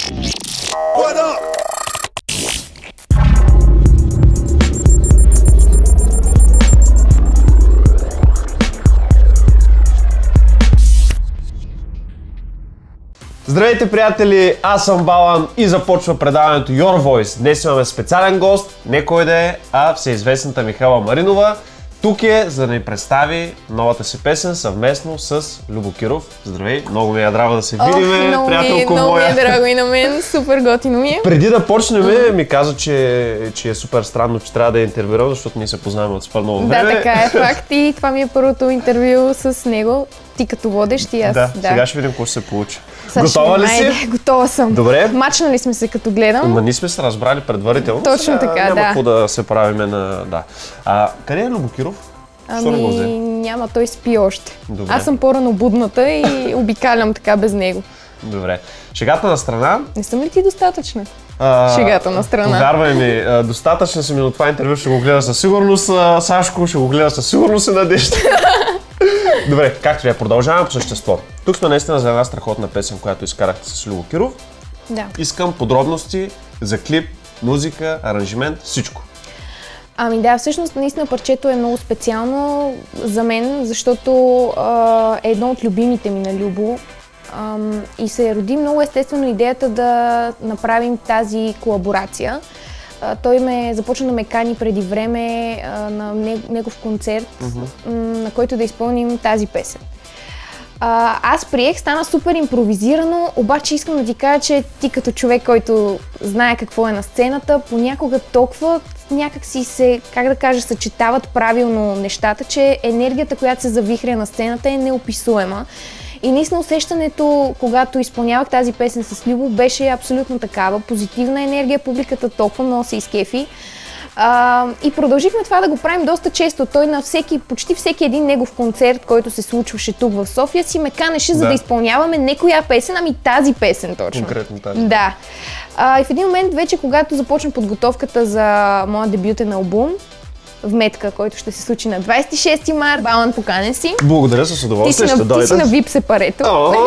What up? Здравейте, приятели! Аз съм Балан и започва предаването Your Voice. Днес имаме специален гост, не кой да е, а всеизвестната Михаела Маринова. Тук е, за да ни представи новата си песен съвместно с Любо Киров. Здравей, много ми е драго да се видим, приятелко моя. Много ми е драго и на мен, супер готино ми е. Преди да почнем, ми каза, че е супер странно, че трябва да я интервюирам, защото ние се познаваме от супер много време. Да, така е факт и това ми е първото интервю с него. Ти като водещ и аз. Да, сега ще видим какво ще се получи. Готова ли си? Готова съм. Добре. Мачнали сме се като гледам. Ма ние сме се разбрали предварително. Точно така, няма да. какво да се правиме на... Да. Къде е Любо Киров? Що не го взе? Няма, той спи още. Добре. Аз съм по-рано будната и обикалям така без него. Добре. Шегата на страна. Не съм ли ти достатъчна? Шегата на страна. Повярвай ми, достатъчно си ми от това интервю, ще го гледа със сигурност Сашко, ще го гледа със сигурност и Надежда. Добре, както я продължаваме по същество. Тук сме наистина за една страхотна песен, която изкарахте с Любо Киров. Да. Искам подробности за клип, музика, аранжимент, всичко. Ами да, всъщност наистина парчето е много специално за мен, защото е едно от любимите ми на Любо. И се роди много естествено идеята да направим тази колаборация. Той започна да ме кани преди време на негов концерт, на който да изпълним тази песен. Аз приех, стана супер импровизирано, обаче искам да ти кажа, че ти като човек, който знае какво е на сцената, понякога толкова някак си се, как да кажа, съчетават правилно нещата, че енергията, която се завихря на сцената е неописуема. И наистина усещането, когато изпълнявах тази песен с Любо, беше абсолютно такава. Позитивна енергия, публиката толкова много се изкефи. И продължихме това да го правим доста често. Той на почти всеки един негов концерт, който се случваше тук в София, си ме канеше, за да изпълняваме не коя песен, ами тази песен точно. Конкретно тази. Да. И в един момент вече, когато започна подготовката за моя дебютен албум, Вметка, който ще се случи на 26 март. Балан, поканен си. Благодаря, с удоволствие, ще дойда. Ти си на VIP сепарето.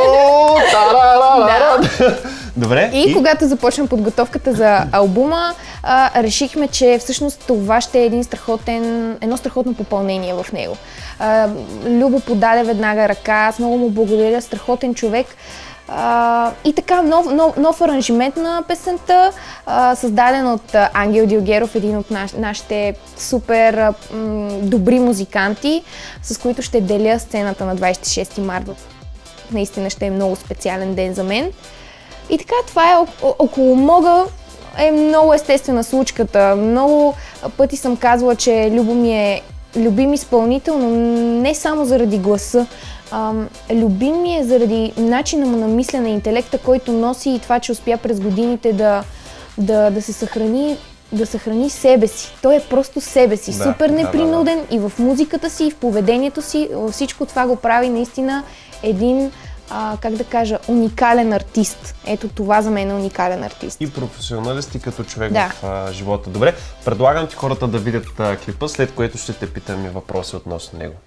Добре. И когато започнем подготовката за албума, решихме, че всъщност това ще е едно страхотно попълнение в него. Любо подаде веднага ръка, аз много му благодаря, страхотен човек. И така, нов аранжимент на песента, създаден от Ангел Дилгеров, един от нашите супер добри музиканти, с които ще деля сцената на 26 марта. Наистина ще е много специален ден за мен. И така, това е около Мога. Е много естествена случката. Много пъти съм казвала, че Любо ми е любим изпълнител, но не само заради гласа. Любим ми е заради начина му на мислене, интелекта, който носи и това, че успя през годините да се съхрани себе си. Той е просто себе си, супер непринуден и в музиката си, и в поведението си. Всичко това го прави наистина един, как да кажа, уникален артист. Ето това за мен е уникален артист. И професионалист и като човек в живота. Добре, предлагам ти хората да видят клипа, след което ще те питам и въпроси относно него.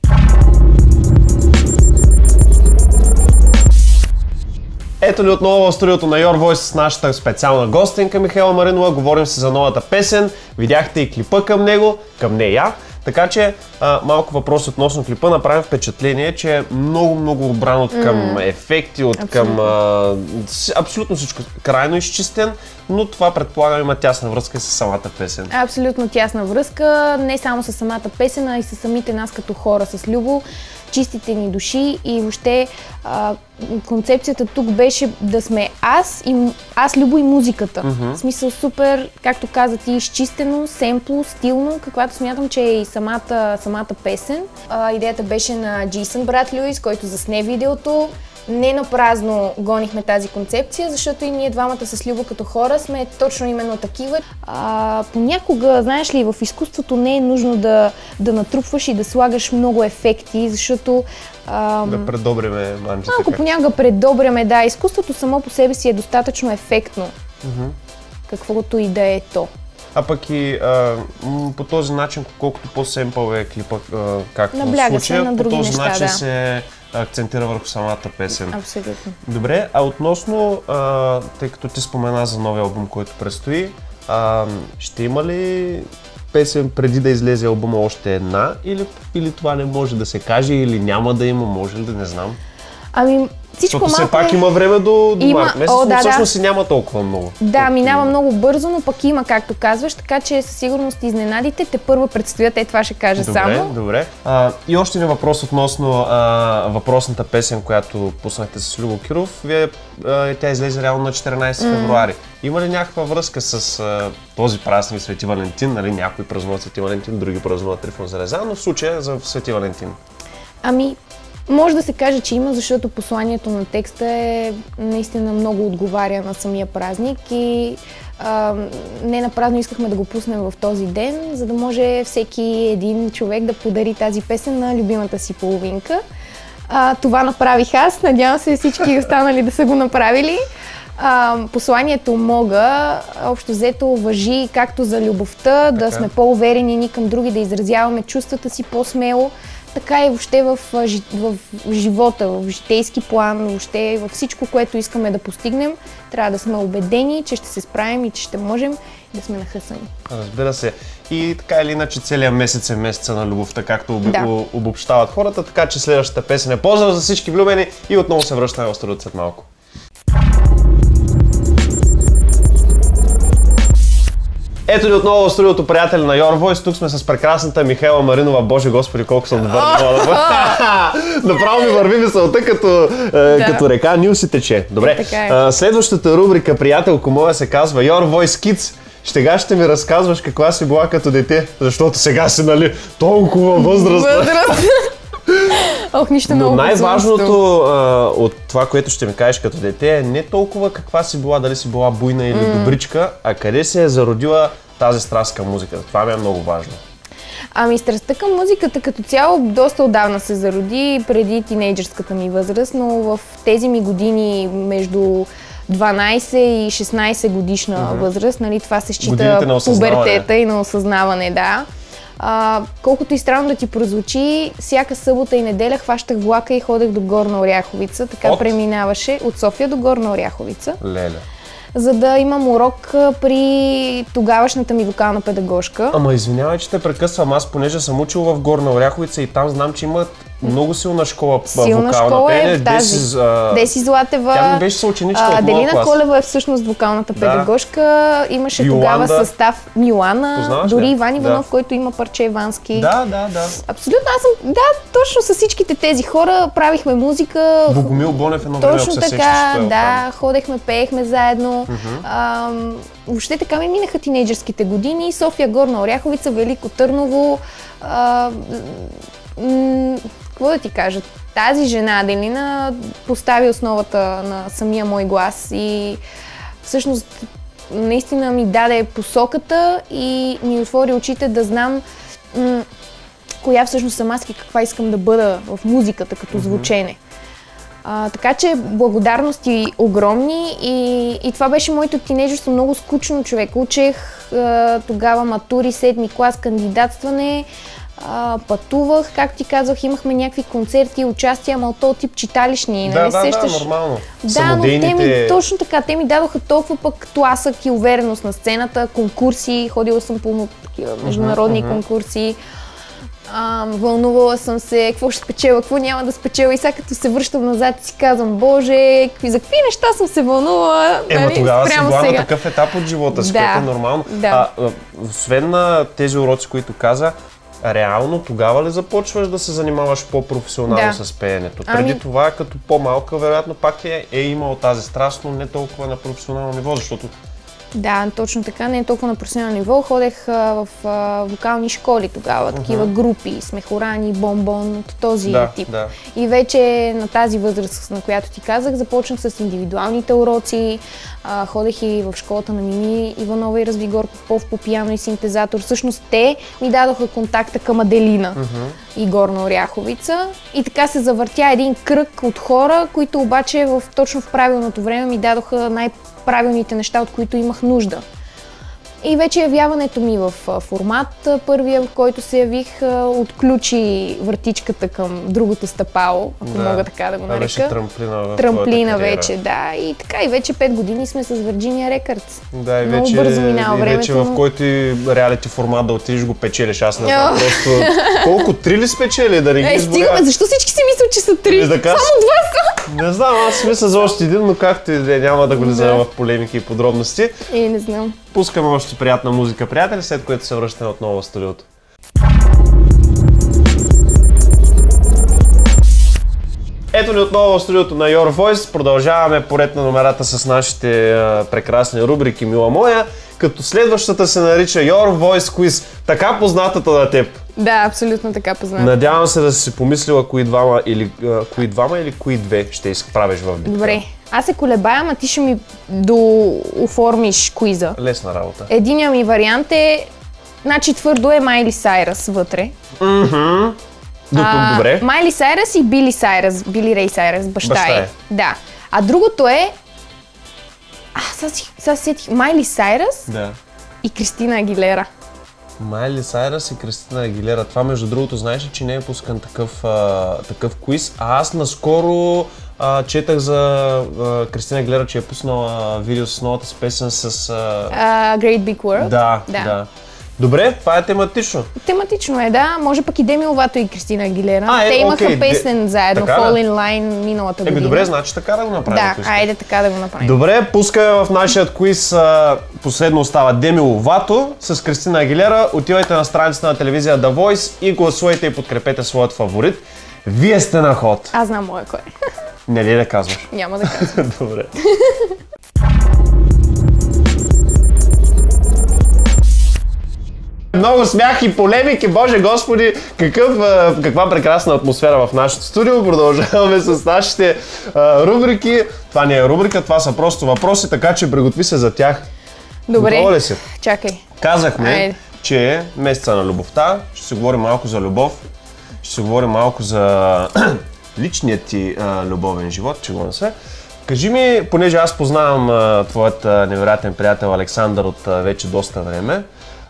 Ето ни отново в студиото на Your Voice с нашата специална гостенка Михаела Маринова. Говорим се за новата песен. Видяхте и клипа към него, към нея. Така че малко въпрос относно клипа. Направим впечатление, че е много обран от към ефекти, към абсолютно всичко. Крайно изчистен, но това предполагам има тясна връзка с самата песен. Абсолютно тясна връзка, не само с самата песен, а и с самите нас като хора, с Любо, чистите ни души и въобще концепцията тук беше да сме аз, Любо и музиката. В смисъл супер, както каза ти, изчистено, семпло, стилно, каквато смятам, че е и самата песен. Идеята беше на Джейсън брат Луис, който засне видеото. Не напразно гонихме тази концепция, защото и ние двамата с Любо като хора сме точно именно такива. Понякога, знаеш ли, в изкуството не е нужно да натрупваш и да слагаш много ефекти, защото... да предобреме манджата. Малко понякога предобреме, да. Изкуството само по себе си е достатъчно ефектно, каквото и да е то. А пък и по този начин, колкото по-семпъл е клипа, както в Набляга случая, се на по други този неща, начин да. се акцентира върху самата песен. Абсолютно. Добре, а относно, тъй като ти спомена за новия албум, който предстои, ще има ли песен преди да излезе албума още една или това не може да се каже, или няма да има, може ли да не знам? Ами, всичко защото малко все пак има време до март месец, но да, всъщност си няма толкова много. Да, минава много бързо, но пък има, както казваш, така че със сигурност изненадите те първо предстоят, това ще кажа само. Добре. И още един въпрос относно въпросната песен, която пуснахте с Любо Киров. Тя излезе реално на 14 февруари. Има ли някаква връзка с този празник Свети Валентин? Нали, някои празнуват Свети Валентин, други празнуват Трифон Зарезан, но в случая за Свети Валентин. Ами, може да се каже, че има, защото посланието на текста е наистина много отговаря на самия празник и не на празно искахме да го пуснем в този ден, за да може всеки един човек да подари тази песен на любимата си половинка. Това направих аз, надявам се всички останали да са го направили. Посланието мога, общо взето важи както за любовта, да сме по-уверени ни към други, да изразяваме чувствата си по-смело, така и въобще в живота, в житейски план, въобще във всичко, което искаме да постигнем, трябва да сме убедени, че ще се справим и че ще можем да сме нахъсани. Разбира се. И така или иначе целият месец е месеца на любовта, както обобщават хората, така че следващата песен е поздрав за всички влюбени и отново се връщаме в студиото след малко. Ето ни отново в студиото, приятели на Your Voice. Тук сме с прекрасната Михаела Маринова. Боже Господи, колко съм добър. Направо ми върви мисълта като река, Нил си тече. Добре, следващата рубрика, приятелко моя, се казва Your Voice Kids. Сега ще ми разказваш каква си била като дете, защото сега си, нали, толкова възраст. Ох, нищо много. Но най-важното от това, което ще ми кажеш като дете, е не толкова каква си била, дали си била буйна или добричка, а къде се е зародила тази страст към музиката. Това ми е много важно. Ами страстта към музиката като цяло доста отдавна се зароди, преди тинейджърската ми възраст, но в тези ми години между 12 и 16 годишна възраст, нали, това се счита пубертета и на осъзнаване, да. Колкото и странно да ти прозвучи, всяка събота и неделя хващах влака и ходех до Горна Оряховица, така преминаваше от София до Горна Оряховица. Леле. За да имам урок при тогавашната ми вокална педагожка. Ама извинявай, че те прекъсвам, аз понеже съм учил в Горна Оряховица и там знам, че имат много силна школа вокална пеене. Деси Златева. Тя ми беше съученичка от моя Делина клас. Колева е всъщност вокалната педагожка. Имаше тогава състав Милана, познаваш дори ли? Иван Иванов, който има парче Ивански. Да. Абсолютно, аз съм, точно с всичките тези хора правихме музика. Богомил Бонев едно време, точно така, ходехме, пеехме заедно. Въобще така ми минаха тинейджърските години. София, Горна Оряховица, Велико Търново. Какво да ти кажа? Тази жена, Делина, постави основата на самия мой глас и всъщност наистина ми даде посоката и ми отвори очите да знам коя всъщност съм аз и каква искам да бъда в музиката като звучене. Така че благодарности огромни и това беше моето тинейджерство, много скучно, човек. Учех тогава матури, 7-ми клас, кандидатстване, пътувах, както ти казах, имахме някакви концерти, участия, ама от този тип читалищни, нали сещаш? Да, нормално. Да, но те ми, точно така, те ми дадоха толкова пък тласък и увереност на сцената, конкурси, ходила съм по такива международни конкурси. Вълнувала съм се, какво ще спечела, какво няма да спечела и сега като се връщам назад и си казвам, боже, за какви неща съм се вълнувала. Нали, тогава си била на такъв етап от живота си, което е нормално. Освен на тези уроци, които каза, реално тогава ли започваш да се занимаваш по-професионално с пеенето? Преди това, като по-малка, вероятно пак е имал тази страст, но не толкова на професионално ниво, защото... Да, точно така, не е толкова на професионално ниво. Ходех в вокални школи тогава, такива групи, Смехорани, Бомбон, от този тип. Да. И вече на тази възраст, на която ти казах, започнах с индивидуалните уроци. Ходех и в школата на Мими Иванова и Развигор Попов по пиано и синтезатор. Всъщност те ми дадоха контакта към Аделина и Горна Оряховица. И така се завъртя един кръг от хора, които обаче точно в правилното време ми дадоха правилните неща, от които имах нужда. И вече явяването ми в формат, първия, в който се явих, отключи вратичката към другото стъпало, ако мога така да го нарека. Беше трамплина вече, да. И така, и вече 5 години сме с Virginia Records. Да, и много вече, бързо минава времето. вече в който и реалити формат да отидеш го печелиш. Аз не знам просто колко 3 ли спечели, да не ги изборя. Стига, защо всички си мислят, че са 3? Само 2 са? Не знам, аз си мисля за още един, но както и да няма да го влизаме в полемики и подробности. Не знам. Пускаме още приятна музика, приятели, след което се връщаме отново в студиото. Ето ни отново в студиото на Your Voice. Продължаваме поред на номерата с нашите прекрасни рубрики Мила моя, като следващата се нарича Your Voice Quiz, така познатата на теб. Да, абсолютно така позната. Надявам се да си помислила кои двама или кои две ще изправиш в битка. Добре, аз се колебая, а ти ще ми дооформиш куиза. Лесна работа. Единият ми вариант е, значи твърдо е Майли Сайръс вътре. До тук добре. Майли Сайръс и Били Рей Сайръс, баща е. Да. А другото е, сега сетих, Майли Сайръс и Кристина Агилера. Майли Сайръс и Кристина Агилера. Това, между другото, знаеш ли, че не е пускан такъв квиз, а аз наскоро четах за Кристина Агилера, че е пуснала видео с новата си песен с... Great Big World? Да. Добре, това е тематично. Тематично е, да. Може пък и Деми Ловато и Кристина Агилера. Те имаха песен заедно, Fall in Line, миналата година. Добре, значи така да го направим. Да, айде така да го направим. Добре, пускаме в нашия квиз. Последно остава Деми Ловато с Кристина Агилера. Отивайте на страницата на телевизия The Voice и гласувайте и подкрепете своят фаворит. Вие сте на ход. Аз знам моя кой. Не ли да казваш? Няма да казвам. Добре. Много смях и полемики, Боже Господи, каква прекрасна атмосфера в нашото студио. Продължаваме с нашите рубрики. Това не е рубрика, това са просто въпроси, така че приготви се за тях. Добре, готова ли си? Чакай. Казахме, че е месеца на любовта, ще се говорим малко за любов, ще се говорим малко за личният ти любовен живот, че го не се. Кажи ми, понеже аз познавам твоят невероятен приятел Александър от вече доста време,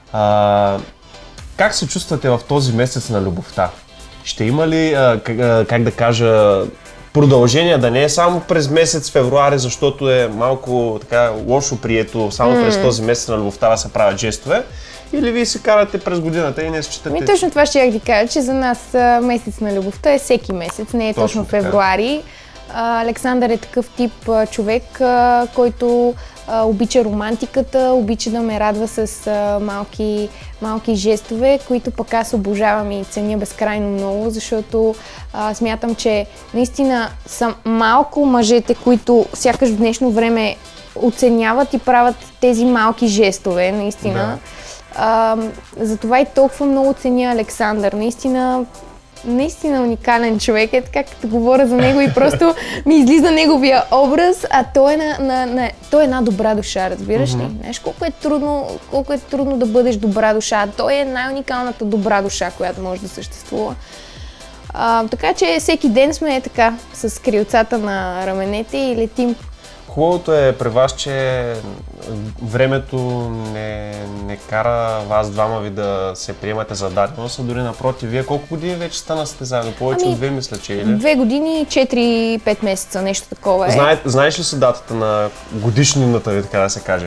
как се чувствате в този месец на любовта? Ще има ли, как да кажа, продължение, да не е само през месец февруари, защото е малко така лошо прието само през този месец на любовта да се правят жестове? Или вие се карате през годината и не считате? Точно това ще я ти кажа, че за нас месец на любовта е всеки месец, не е точно февруари. Александър е такъв тип човек, който обича романтиката, обича да ме радва с малки жестове, които пък аз обожавам и ценя безкрайно много, защото смятам, че наистина са малко мъжете, които сякаш в днешно време оценяват и правят тези малки жестове, наистина. Затова и толкова много ценя Александър. Наистина уникален човек е, така като говоря за него и просто ми излиза неговия образ, а той е една добра душа, разбираш ли? Знаеш колко е трудно да бъдеш добра душа. Той е най-уникалната добра душа, която може да съществува. Така че всеки ден сме така, с крилцата на раменете и летим. Хубавото е при вас, че времето не кара вас двама ви да се приемате за даденост, а дори напротив. Вие колко години вече станахте заедно? Повече от 2, мисля, че или? 2 години, 4-5 месеца, нещо такова е. Знаеш ли си датата на годишнината ви, така да се каже?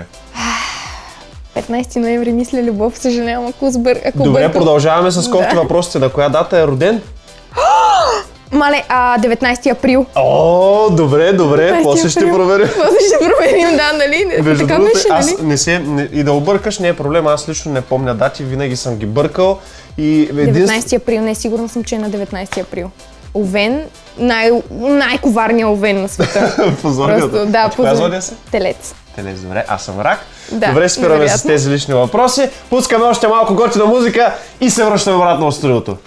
15 ноември, мисля, любов, съжалявам, ако Добре, продължаваме с колкото въпросите. На коя дата е роден? Мале, 19 април. О, добре, после ще проверим. После ще проверим, да, нали? Така беше, нали? И да объркаш не е проблем, аз лично не помня дати, винаги съм ги бъркал. 19 април, не, сигурно съм, че е на 19 април. Овен, най-коварният овен на света. Позорният. Да, коя зодия си? Телец. Телец, добре, аз съм рак. Да, добре, спираме с тези лични въпроси. Пускаме още малко готина музика и се връщаме обратно в студиото.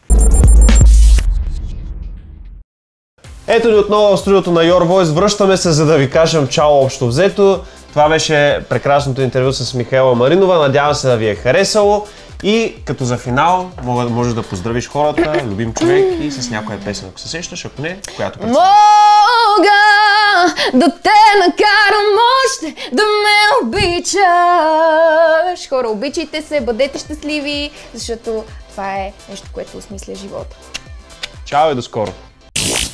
Ето ни отново в студиото на Your Voice. Връщаме се, за да ви кажем чао общо взето. Това беше прекрасното интервю с Михаела Маринова. Надявам се да ви е харесало. И като за финал, можеш да поздравиш хората, любим човек и с някоя песен, ако се сещаш, ако не, която представя. Мога да те накарам още да ме обичаш. харесваш. Хора, обичайте се, бъдете щастливи, защото това е нещо, което осмисля живота. Чао и до скоро!